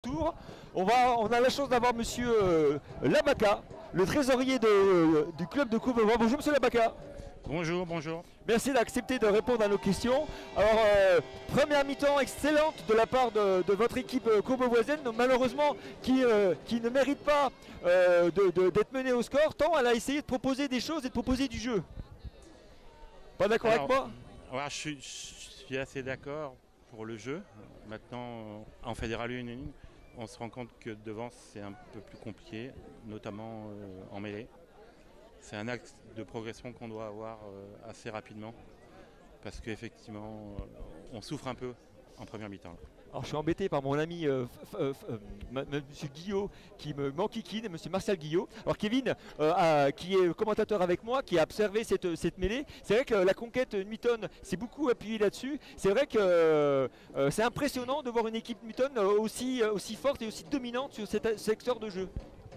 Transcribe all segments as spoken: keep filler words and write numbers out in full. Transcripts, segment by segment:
Tour. On, va, on a la chance d'avoir monsieur euh, Labaca, le trésorier de, euh, du club de Courbevoie. Bonjour monsieur Labaca. Bonjour, bonjour. Merci d'accepter de répondre à nos questions. Alors, euh, première mi-temps excellente de la part de, de votre équipe euh, courbevoisienne, malheureusement qui, euh, qui ne mérite pas euh, de, de, d'être menée au score, tant elle a essayé de proposer des choses et de proposer du jeu. Pas d'accord avec moi? Ouais, je, suis, je suis assez d'accord pour le jeu. Maintenant, en Fédéral un, on se rend compte que devant c'est un peu plus compliqué, notamment euh, en mêlée. C'est un axe de progression qu'on doit avoir euh, assez rapidement parce qu'effectivement euh, on souffre un peu en première mi-temps. Alors je suis embêté par mon ami euh, euh, euh, monsieur Guillot qui me m'enquiquine, monsieur Martial Guillot. Alors Kevin, euh, a, qui est commentateur avec moi, qui a observé cette, cette mêlée, c'est vrai que la conquête Newton s'est beaucoup appuyée là-dessus. C'est vrai que euh, c'est impressionnant de voir une équipe Newton aussi, aussi forte et aussi dominante sur cet secteur de jeu.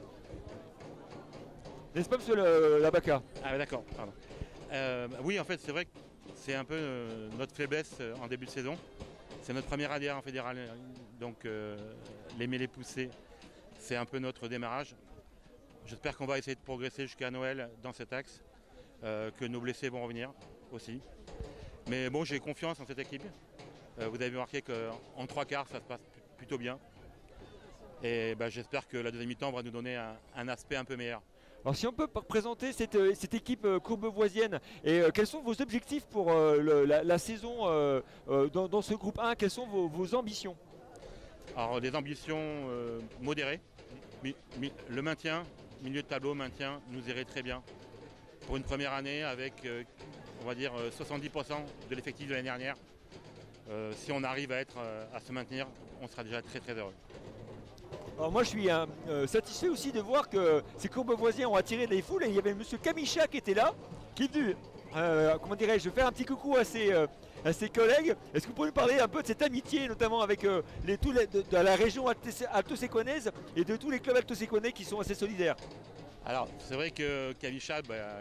N'est-ce pas monsieur Labaca? Ah d'accord, pardon. Euh, oui en fait c'est vrai que c'est un peu euh, notre faiblesse euh, en début de saison. C'est notre première année en fédéral, donc euh, les mêlées poussées, c'est un peu notre démarrage. J'espère qu'on va essayer de progresser jusqu'à Noël dans cet axe, euh, que nos blessés vont revenir aussi. Mais bon, j'ai confiance en cette équipe. Euh, vous avez remarqué qu'en trois quarts, ça se passe plutôt bien. Et bah, j'espère que la deuxième mi-temps va nous donner un, un aspect un peu meilleur. Alors si on peut présenter cette, cette équipe euh, courbevoisienne et euh, quels sont vos objectifs pour euh, le, la, la saison euh, euh, dans, dans ce groupe un, quelles sont vos, vos ambitions? Alors des ambitions euh, modérées, mi, mi, le maintien, milieu de tableau, maintien nous irait très bien. Pour une première année avec euh, on va dire soixante-dix pour cent de l'effectif de l'année dernière, euh, si on arrive à, être, euh, à se maintenir, on sera déjà très très heureux. Alors moi je suis euh, satisfait aussi de voir que ces courbevoisiens ont attiré des foules et il y avait monsieur Kamicha qui était là, qui est venu, euh, comment dirais-je, faire un petit coucou à ses, euh, à ses collègues. Est-ce que vous pouvez nous parler un peu de cette amitié, notamment avec euh, les, tous les, de, de la région alto-séquanaise et de tous les clubs alto-séquanais qui sont assez solidaires? Alors c'est vrai que Kamicha, bah,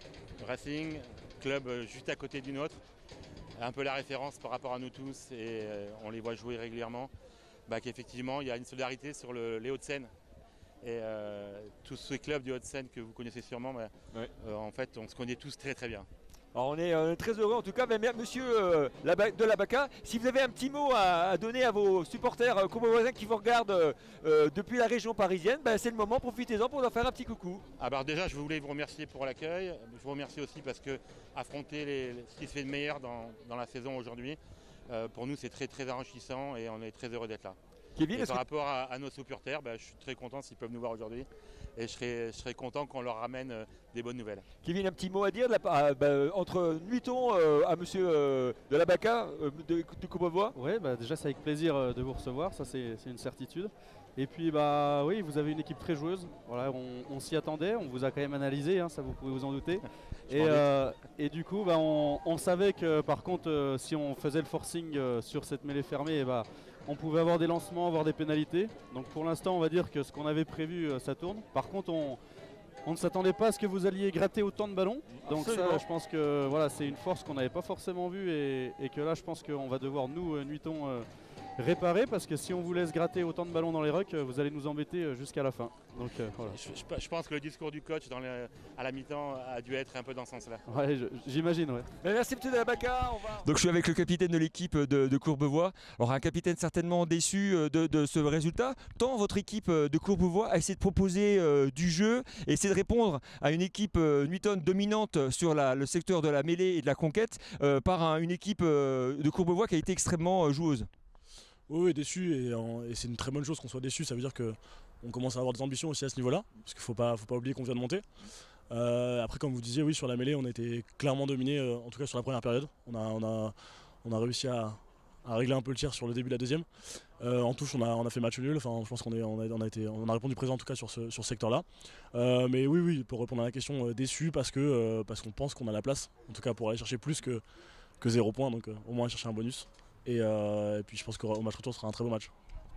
Racing, club juste à côté du nôtre, un peu la référence par rapport à nous tous et euh, on les voit jouer régulièrement. Bah, qu'effectivement il y a une solidarité sur le, les Hauts-de-Seine et euh, tous ces clubs du Hauts-de-Seine que vous connaissez sûrement, bah, ouais. euh, en fait on se connaît tous très très bien. Alors on est euh, très heureux en tout cas, mais monsieur euh, de Labaca, si vous avez un petit mot à, à donner à vos supporters euh, courbevoisiens qui vous regardent euh, depuis la région parisienne, bah, c'est le moment, profitez-en pour leur faire un petit coucou. Alors déjà je voulais vous remercier pour l'accueil, je vous remercie aussi parce que affronter les, ce qui se fait de meilleur dans, dans la saison aujourd'hui, Euh, pour nous c'est très très enrichissant et on est très heureux d'être là. Kevin, et par que... rapport à, à nos supporters, bah, je suis très content s'ils peuvent nous voir aujourd'hui et je serais, je serais content qu'on leur ramène euh, des bonnes nouvelles. Kevin, un petit mot à dire de la, ah, bah, entre Newton euh, à monsieur euh, de Labaca euh, de, de Courbevoie? Oui, bah, déjà c'est avec plaisir de vous recevoir, ça c'est une certitude. Et puis bah oui, vous avez une équipe très joueuse, voilà, on, on s'y attendait, on vous a quand même analysé, hein, ça vous pouvez vous en douter. et, euh, et du coup bah, on, on savait que par contre euh, si on faisait le forcing euh, sur cette mêlée fermée, et bah, on pouvait avoir des lancements, avoir des pénalités. Donc pour l'instant on va dire que ce qu'on avait prévu euh, ça tourne. Par contre on, on ne s'attendait pas à ce que vous alliez gratter autant de ballons. Donc Absolument. Ça je pense que voilà, c'est une force qu'on n'avait pas forcément vue et, et que là je pense qu'on va devoir nous, euh, Newton, euh, réparer parce que si on vous laisse gratter autant de ballons dans les rucks, vous allez nous embêter jusqu'à la fin. Donc, euh, voilà. je, je, je pense que le discours du coach dans le, à la mi-temps a dû être un peu dans ce sens-là. Ouais, j'imagine, ouais. Merci M. Labaca. On va... Donc je suis avec le capitaine de l'équipe de, de Courbevoie. Alors un capitaine certainement déçu de, de ce résultat. Tant votre équipe de Courbevoie a essayé de proposer euh, du jeu et essayer de répondre à une équipe euh, Newton dominante sur la, le secteur de la mêlée et de la conquête euh, par un, une équipe euh, de Courbevoie qui a été extrêmement euh, joueuse. Oui, oui, déçu et, et c'est une très bonne chose qu'on soit déçu, ça veut dire qu'on commence à avoir des ambitions aussi à ce niveau-là, parce qu'il ne faut pas, faut pas oublier qu'on vient de monter. Euh, après, comme vous disiez, oui, sur la mêlée, on était clairement dominé, euh, en tout cas sur la première période. On a, on a, on a réussi à, à régler un peu le tir sur le début de la deuxième. Euh, en touche, on a, on a fait match nul, enfin, je pense qu'on on a, on a, été, on a répondu présent en tout cas sur ce, sur ce secteur-là. Euh, mais oui, oui, pour répondre à la question, euh, déçu parce que euh, parce qu'on pense qu'on a la place, en tout cas pour aller chercher plus que, que zéro point, donc euh, au moins chercher un bonus. Et, euh, et puis je pense qu'au match retour ce sera un très beau match.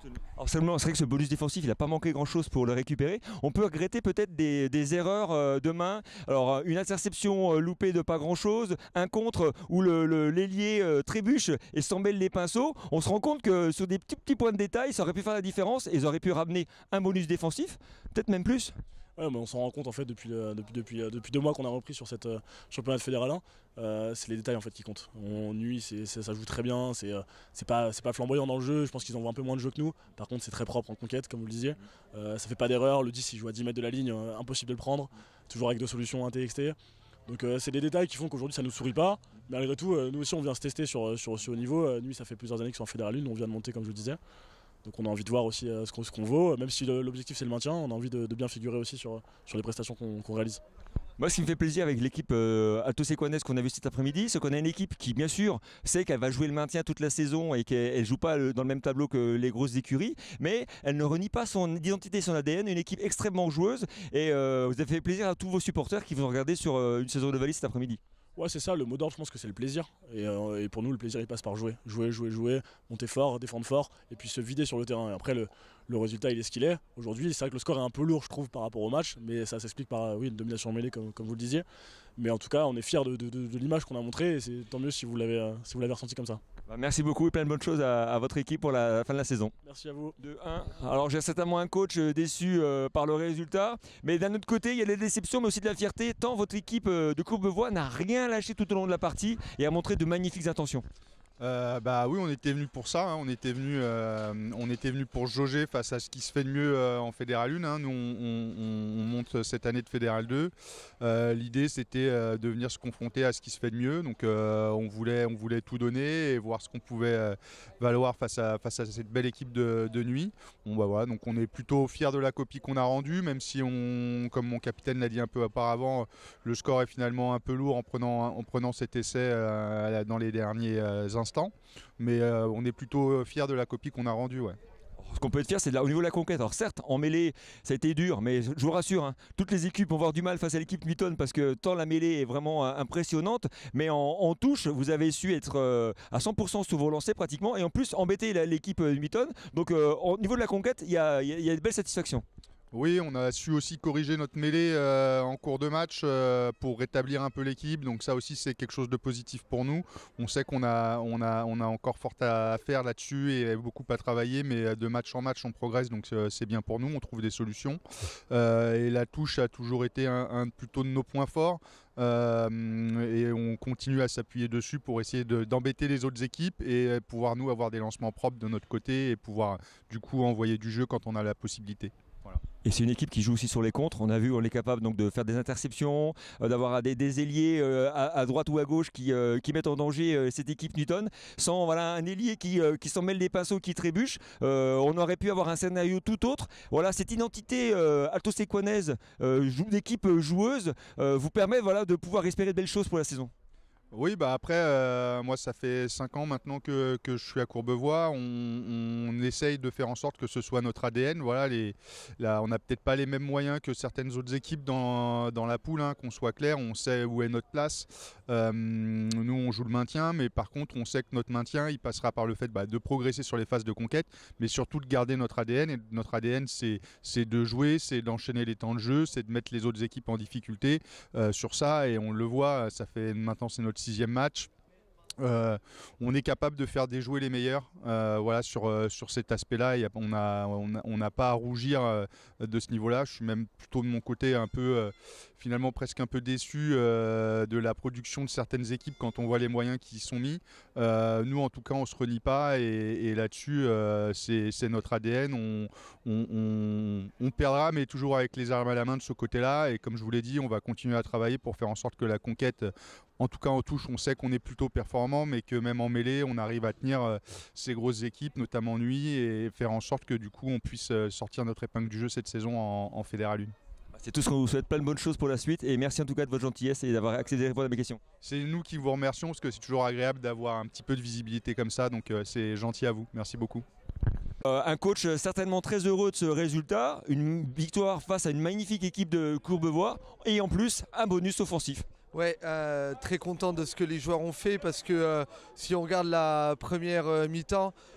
Alors seulement, c'est vrai que ce bonus défensif, il n'a pas manqué grand-chose pour le récupérer. On peut regretter peut-être des, des erreurs euh, demain. Alors une interception euh, loupée de pas grand-chose, un contre où le, le, l'ailier euh, trébuche et s'en mêle les pinceaux. On se rend compte que sur des petits, petits points de détail, ça aurait pu faire la différence et ils auraient pu ramener un bonus défensif, peut-être même plus. Ouais, mais on s'en rend compte en fait depuis, euh, depuis, depuis, euh, depuis deux mois qu'on a repris sur cette euh, championnat fédéral un. Euh, c'est les détails en fait qui comptent. On nuit, c'est, c'est, ça joue très bien, c'est, euh, c'est, pas, c'est pas flamboyant dans le jeu. Je pense qu'ils envoient un peu moins de jeu que nous. Par contre, c'est très propre en conquête, comme vous le disiez. Euh, ça fait pas d'erreur. Le dix, il joue à dix mètres de la ligne, euh, impossible de le prendre. Toujours avec deux solutions inté exté. Donc euh, c'est des détails qui font qu'aujourd'hui ça nous sourit pas. Mais malgré tout, euh, nous aussi on vient se tester sur, sur, sur haut niveau. Euh, nuit, ça fait plusieurs années qu'ils sont en fédéral un. On vient de monter, comme je le disais. Donc on a envie de voir aussi euh, ce, qu'on, ce qu'on vaut, même si le, l'objectif c'est le maintien, on a envie de, de bien figurer aussi sur, sur les prestations qu'on, qu'on réalise. Moi, ce qui me fait plaisir avec l'équipe euh, Alto Sequanès qu'on a vu cet après-midi, c'est qu'on a une équipe qui, bien sûr, sait qu'elle va jouer le maintien toute la saison et qu'elle ne joue pas le, dans le même tableau que les grosses écuries, mais elle ne renie pas son identité et son A D N, une équipe extrêmement joueuse. Et euh, vous avez fait plaisir à tous vos supporters qui vous ont regardé sur euh, une saison de Valais cet après-midi. Ouais, c'est ça, le mot d'ordre, je pense que c'est le plaisir. Et, euh, et pour nous, le plaisir, il passe par jouer. Jouer, jouer, jouer, monter fort, défendre fort, et puis se vider sur le terrain. Et après, le, le résultat, il est ce qu'il est. Aujourd'hui, c'est vrai que le score est un peu lourd, je trouve, par rapport au match, mais ça s'explique par oui, une domination mêlée, comme, comme vous le disiez. Mais en tout cas, on est fiers de, de, de, de l'image qu'on a montrée, et c'est tant mieux si vous l'avez, euh, si vous l'avez ressenti comme ça. Bah, merci beaucoup et plein de bonnes choses à, à votre équipe pour la, la fin de la saison. Merci à vous. De un. Alors j'ai certainement un coach euh, déçu euh, par le résultat, mais d'un autre côté il y a des déceptions mais aussi de la fierté, tant votre équipe euh, de Courbevoie n'a rien lâché tout au long de la partie et a montré de magnifiques intentions. Euh, bah oui, on était venu pour ça, hein. on était venu, euh, on était venu pour jauger face à ce qui se fait de mieux euh, en Fédéral un. Hein. Nous, on, on, on monte cette année de Fédéral deux. Euh, l'idée, c'était euh, de venir se confronter à ce qui se fait de mieux. Donc, euh, on voulait, on voulait tout donner et voir ce qu'on pouvait euh, valoir face à, face à cette belle équipe de, de nuit. Bon, bah voilà, donc on est plutôt fiers de la copie qu'on a rendue, même si on, comme mon capitaine l'a dit un peu auparavant, le score est finalement un peu lourd en prenant, en prenant cet essai euh, dans les derniers euh, instants. Mais euh, on est plutôt fiers de la copie qu'on a rendue. Ouais. Ce qu'on peut être fier, c'est de la, au niveau de la conquête. Alors certes, en mêlée, ça a été dur, mais je vous rassure, hein, toutes les équipes vont avoir du mal face à l'équipe Nuiton parce que tant la mêlée est vraiment euh, impressionnante, mais en, en touche, vous avez su être euh, à cent pour cent sur vos lancers pratiquement, et en plus embêter la, l'équipe euh, Nuiton. Donc euh, au niveau de la conquête, il y a, y, a, y a de belles satisfactions. Oui, on a su aussi corriger notre mêlée euh, en cours de match euh, pour rétablir un peu l'équipe. Donc ça aussi, c'est quelque chose de positif pour nous. On sait qu'on a, on a, on a encore fort à faire là-dessus et beaucoup à travailler, mais de match en match, on progresse. Donc c'est bien pour nous, on trouve des solutions. Euh, et la touche a toujours été un, un plutôt de nos points forts. Euh, et on continue à s'appuyer dessus pour essayer de, d'embêter les autres équipes et pouvoir nous avoir des lancements propres de notre côté et pouvoir du coup envoyer du jeu quand on a la possibilité. Voilà. Et c'est une équipe qui joue aussi sur les contres. On a vu, on est capable donc de faire des interceptions, euh, d'avoir des, des ailiers euh, à, à droite ou à gauche qui, euh, qui mettent en danger euh, cette équipe Nuiton. Sans voilà, un ailier qui, euh, qui s'en mêle les pinceaux, qui trébuche. Euh, on aurait pu avoir un scénario tout autre. Voilà, cette identité euh, alto-séquanaise euh, d'équipe joueuse euh, vous permet voilà, de pouvoir espérer de belles choses pour la saison. Oui, bah après, euh, moi ça fait cinq ans maintenant que, que je suis à Courbevoie. On, on essaye de faire en sorte que ce soit notre A D N. Voilà, les, là, on n'a peut-être pas les mêmes moyens que certaines autres équipes dans, dans la poule, hein, qu'on soit clair, on sait où est notre place. Euh, nous, on joue le maintien, mais par contre, on sait que notre maintien, il passera par le fait bah, de progresser sur les phases de conquête, mais surtout de garder notre A D N. Et notre A D N, c'est, c'est de jouer, c'est d'enchaîner les temps de jeu, c'est de mettre les autres équipes en difficulté euh, sur ça. Et on le voit, ça fait maintenant, c'est notre sixième match. Euh, on est capable de faire déjouer les meilleurs euh, voilà, sur, euh, sur cet aspect-là. Y a, on n'a on a, on a pas à rougir euh, de ce niveau-là. Je suis même plutôt de mon côté un peu, euh, finalement presque un peu déçu euh, de la production de certaines équipes quand on voit les moyens qui y sont mis. Euh, nous, en tout cas, on ne se renie pas et, et là-dessus, euh, c'est, c'est notre A D N. On, on, on, on perdra, mais toujours avec les armes à la main de ce côté-là. Et comme je vous l'ai dit, on va continuer à travailler pour faire en sorte que la conquête, en tout cas en touche, on sait qu'on est plutôt performant, mais que même en mêlée, on arrive à tenir euh, ces grosses équipes, notamment nuit, et faire en sorte que du coup, on puisse euh, sortir notre épingle du jeu cette saison en, en Fédéral un. C'est tout ce qu'on vous souhaite, plein de bonnes choses pour la suite, et merci en tout cas de votre gentillesse et d'avoir accédé à répondre à mes questions. C'est nous qui vous remercions, parce que c'est toujours agréable d'avoir un petit peu de visibilité comme ça, donc euh, c'est gentil à vous. Merci beaucoup. Euh, un coach certainement très heureux de ce résultat, une victoire face à une magnifique équipe de Courbevoie, et en plus, un bonus offensif. Ouais, euh, très content de ce que les joueurs ont fait parce que euh, si on regarde la première euh, mi-temps,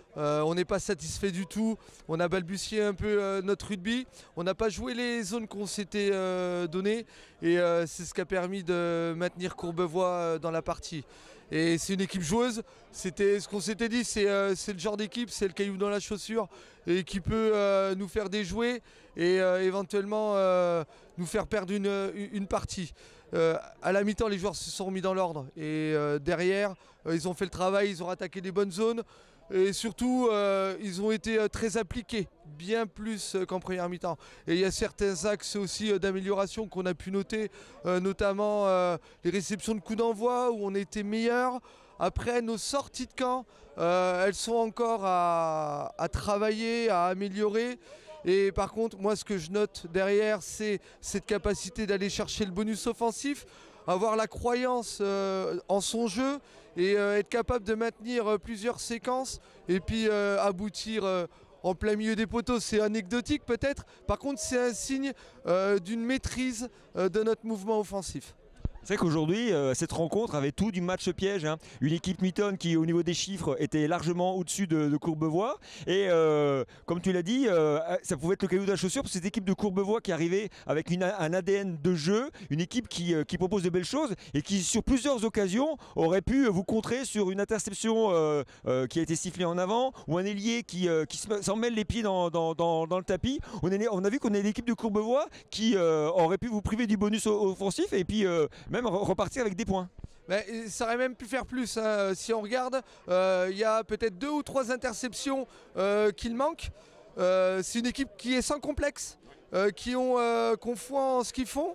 Euh, on n'est pas satisfait du tout. On a balbutié un peu euh, notre rugby. On n'a pas joué les zones qu'on s'était euh, données. Et euh, c'est ce qui a permis de maintenir Courbevoie euh, dans la partie. Et c'est une équipe joueuse. C'était ce qu'on s'était dit, c'est euh, le genre d'équipe, c'est le caillou dans la chaussure et qui peut euh, nous faire déjouer et euh, éventuellement euh, nous faire perdre une, une partie. Euh, à la mi-temps, les joueurs se sont remis dans l'ordre et euh, derrière, euh, ils ont fait le travail, ils ont attaqué des bonnes zones et surtout, euh, ils ont été euh, très appliqués, bien plus euh, qu'en première mi-temps. Et il y a certains axes aussi euh, d'amélioration qu'on a pu noter, euh, notamment euh, les réceptions de coups d'envoi où on était meilleur. Après, nos sorties de camp, euh, elles sont encore à, à travailler, à améliorer. Et par contre, moi, ce que je note derrière, c'est cette capacité d'aller chercher le bonus offensif, avoir la croyance euh, en son jeu et euh, être capable de maintenir euh, plusieurs séquences et puis euh, aboutir euh, en plein milieu des poteaux. C'est anecdotique peut-être, par contre c'est un signe euh, d'une maîtrise euh, de notre mouvement offensif. C'est vrai qu'aujourd'hui, euh, cette rencontre avait tout du match piège. Hein. Une équipe Newton qui, au niveau des chiffres, était largement au-dessus de, de Courbevoie. Et euh, comme tu l'as dit, euh, ça pouvait être le caillou de la chaussure pour cette équipe de Courbevoie qui arrivait avec une, un A D N de jeu, une équipe qui, euh, qui propose de belles choses et qui, sur plusieurs occasions, aurait pu vous contrer sur une interception euh, euh, qui a été sifflée en avant ou un ailier qui, euh, qui s'en mêle les pieds dans, dans, dans, dans le tapis. On, est, on a vu qu'on est l'équipe de Courbevoie qui euh, aurait pu vous priver du bonus offensif et puis euh, même repartir avec des points. Ben, ça aurait même pu faire plus. Hein. Si on regarde, il euh, y a peut-être deux ou trois interceptions euh, qu'il manque. Euh, c'est une équipe qui est sans complexe, euh, qui ont euh, qu'on foi en ce qu'ils font.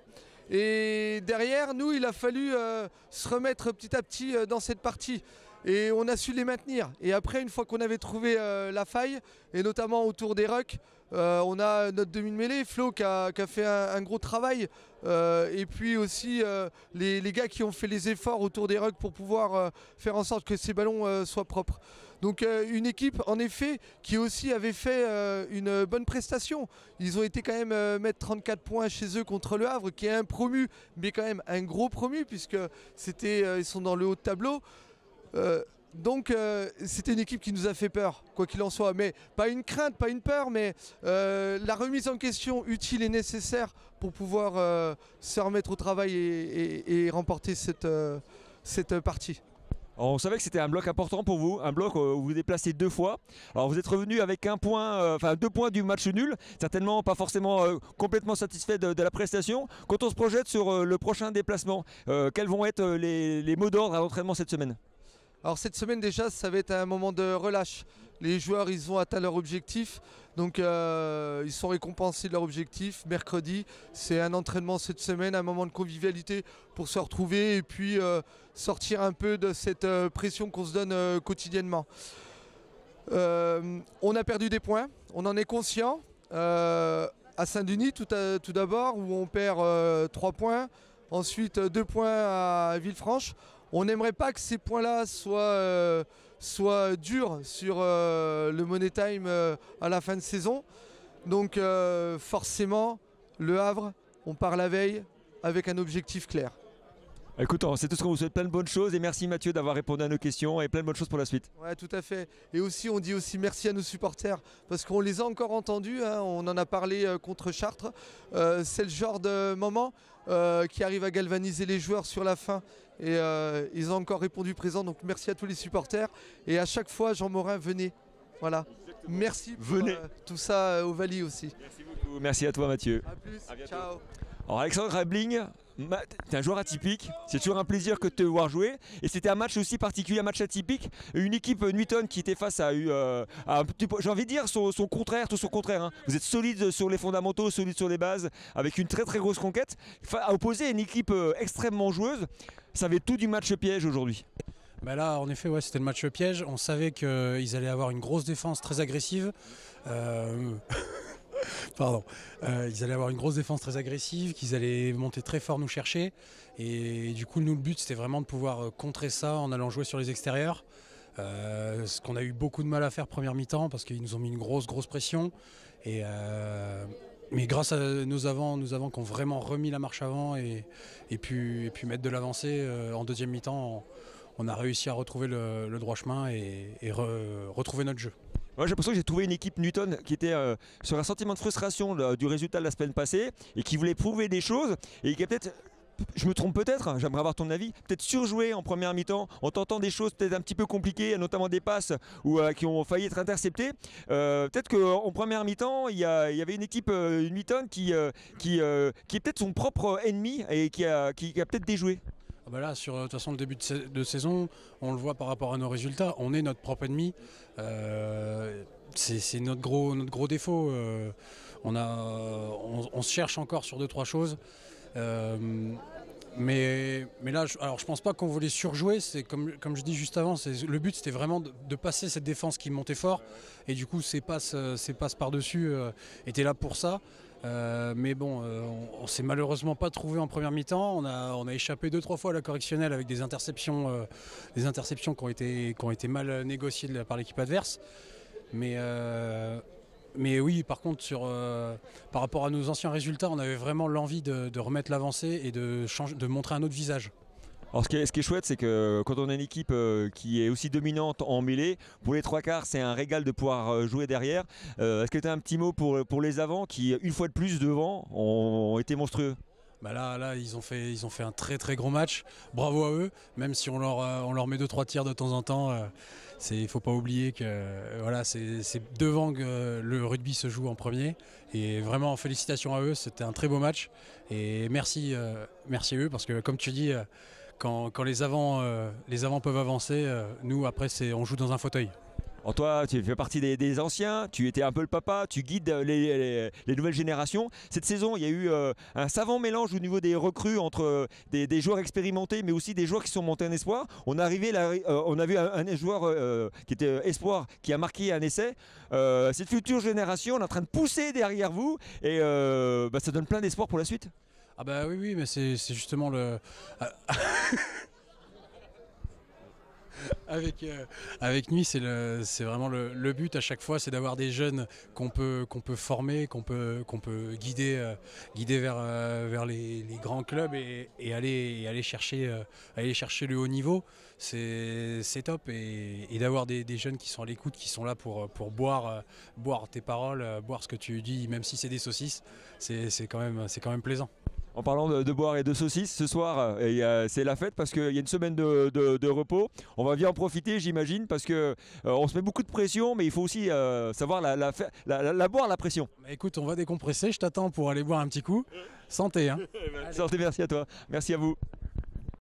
Et derrière, nous, il a fallu euh, se remettre petit à petit euh, dans cette partie. Et on a su les maintenir. Et après, une fois qu'on avait trouvé euh, la faille, et notamment autour des rucks, euh, on a notre demi-mêlée, Flo, qui a, qui a fait un, un gros travail. Euh, et puis aussi euh, les, les gars qui ont fait les efforts autour des rucks pour pouvoir euh, faire en sorte que ces ballons euh, soient propres. Donc euh, une équipe en effet qui aussi avait fait euh, une bonne prestation. Ils ont été quand même euh, mettre trente-quatre points chez eux contre le Havre, qui est un promu, mais quand même un gros promu puisque c'était, euh, ils sont dans le haut de tableau. Euh, donc euh, c'était une équipe qui nous a fait peur, quoi qu'il en soit, mais pas une crainte, pas une peur, mais euh, la remise en question utile et nécessaire pour pouvoir euh, se remettre au travail et, et, et remporter cette, euh, cette partie. Alors, on savait que c'était un bloc important pour vous, un bloc où vous vous déplacez deux fois. Alors vous êtes revenu avec un point, euh, enfin deux points du match nul, certainement pas forcément euh, complètement satisfait de, de la prestation. Quand on se projette sur euh, le prochain déplacement, euh, quels vont être les, les mots d'ordre à l'entraînement cette semaine ? Alors cette semaine déjà, ça va être un moment de relâche. Les joueurs, ils ont atteint leur objectif, donc euh, ils sont récompensés de leur objectif. Mercredi, c'est un entraînement cette semaine, un moment de convivialité pour se retrouver et puis euh, sortir un peu de cette euh, pression qu'on se donne euh, quotidiennement. Euh, on a perdu des points, on en est conscient. Euh, à Saint-Denis, tout, tout d'abord, où on perd euh, trois points, ensuite deux points à Villefranche. On n'aimerait pas que ces points-là soient, euh, soient durs sur euh, le Money Time euh, à la fin de saison. Donc euh, forcément, le Havre, on part la veille avec un objectif clair. Écoute, c'est tout ce qu'on vous souhaite, plein de bonnes choses et merci Mathieu d'avoir répondu à nos questions et plein de bonnes choses pour la suite. Ouais, tout à fait. Et aussi, on dit aussi merci à nos supporters parce qu'on les a encore entendus, hein, on en a parlé euh, contre Chartres. Euh, c'est le genre de moment euh, qui arrive à galvaniser les joueurs sur la fin et euh, ils ont encore répondu présent. Donc merci à tous les supporters et à chaque fois, Jean Morin, venez. Voilà. Exactement. Merci pour venez. Euh, tout ça euh, au Vali aussi. Merci beaucoup. Merci à toi Mathieu. À plus. À Ciao. Alors Alexandre Rabling, t'es un joueur atypique, c'est toujours un plaisir que de te voir jouer et c'était un match aussi particulier, un match atypique, une équipe Newton qui était face à, euh, à un petit peu, j'ai envie de dire son, son contraire, tout son contraire, hein. Vous êtes solide sur les fondamentaux, solide sur les bases, avec une très très grosse conquête, à opposer à une équipe euh, extrêmement joueuse, ça avait tout du match piège aujourd'hui. Bah là, en effet, ouais, c'était le match piège, on savait qu'ils allaient avoir une grosse défense très agressive. Euh... Pardon. Euh, ils allaient avoir une grosse défense très agressive, qu'ils allaient monter très fort nous chercher. Et du coup, nous, le but, c'était vraiment de pouvoir contrer ça en allant jouer sur les extérieurs. Euh, ce qu'on a eu beaucoup de mal à faire première mi-temps parce qu'ils nous ont mis une grosse, grosse pression. Et, euh, mais grâce à nos avants, nos avants qui ont vraiment remis la marche avant et, et, puis, et puis mettre de l'avancée euh, en deuxième mi-temps, on a réussi à retrouver le, le droit chemin et, et re, retrouver notre jeu. Moi, j'ai l'impression que j'ai trouvé une équipe Newton qui était euh, sur un sentiment de frustration là, du résultat de la semaine passée et qui voulait prouver des choses et qui a peut-être, je me trompe peut-être, hein, j'aimerais avoir ton avis, peut-être surjoué en première mi-temps en tentant des choses peut-être un petit peu compliquées, notamment des passes ou, euh, qui ont failli être interceptées. Euh, peut-être qu'en première mi-temps, il y, a, il y avait une équipe euh, Newton qui, euh, qui, euh, qui est peut-être son propre ennemi et qui a, qui, qui a peut-être déjoué. Ah bah là, sur de toute façon, le début de, sa de saison, on le voit par rapport à nos résultats, on est notre propre ennemi. Euh, c'est notre gros, notre gros défaut. Euh, on, a, on, on se cherche encore sur deux, trois choses. Euh, mais, mais là, je, alors je pense pas qu'on voulait surjouer. C'est comme, comme je dis juste avant, le but c'était vraiment de, de passer cette défense qui montait fort. Et du coup, ces passes, ces passes par-dessus euh, étaient là pour ça. Euh, mais bon, euh, on, on s'est malheureusement pas trouvé en première mi-temps. On a, on a échappé deux trois fois à la correctionnelle avec des interceptions, euh, des interceptions qui ont été, qui ont été mal négociées de, par l'équipe adverse. Mais, euh, mais oui, par contre, sur, euh, par rapport à nos anciens résultats, on avait vraiment l'envie de, de remettre l'avancée et de, changer, de montrer un autre visage. Alors ce qui est, ce qui est chouette, c'est que quand on a une équipe euh, qui est aussi dominante en mêlée, pour les trois quarts, c'est un régal de pouvoir euh, jouer derrière. Euh, Est-ce que tu as un petit mot pour, pour les avants qui, une fois de plus devant, ont, ont été monstrueux? Bah là, là ils, ont fait, ils ont fait un très très gros match. Bravo à eux, même si on leur, euh, on leur met deux trois tirs de temps en temps. Euh, il ne faut pas oublier que euh, voilà, c'est devant que euh, le rugby se joue en premier. Et vraiment, félicitations à eux, c'était un très beau match. Et merci, euh, merci à eux, parce que comme tu dis, euh, quand, quand les, avants, euh, les avants peuvent avancer, euh, nous après on joue dans un fauteuil. Alors toi, tu fais partie des, des anciens, tu étais un peu le papa, tu guides les, les, les nouvelles générations. Cette saison, il y a eu euh, un savant mélange au niveau des recrues entre euh, des, des joueurs expérimentés, mais aussi des joueurs qui sont montés en espoir. On, arrivé là, euh, on a vu un, un joueur euh, qui était espoir, qui a marqué un essai. Euh, cette future génération, on est en train de pousser derrière vous et euh, bah, ça donne plein d'espoir pour la suite. Ah bah oui, oui, mais c'est justement le... Avec, euh, avec Nuit, c'est vraiment le, le but à chaque fois, c'est d'avoir des jeunes qu'on peut, qu'on peut former, qu'on peut, qu'on peut guider, euh, guider vers, euh, vers les, les grands clubs et, et, aller, et aller, chercher, euh, aller chercher le haut niveau. C'est top. Et, et d'avoir des, des jeunes qui sont à l'écoute, qui sont là pour, pour boire, euh, boire tes paroles, euh, boire ce que tu dis, même si c'est des saucisses, c'est quand même, c'est quand même plaisant. En parlant de, de boire et de saucisses, ce soir, euh, c'est la fête parce qu'il y a une semaine de, de, de repos. On va bien en profiter, j'imagine, parce qu'on euh, se met beaucoup de pression, mais il faut aussi euh, savoir la, la, la, la, la boire, la pression. Bah écoute, on va décompresser, je t'attends pour aller boire un petit coup. Santé. Hein. Santé, merci à toi. Merci à vous.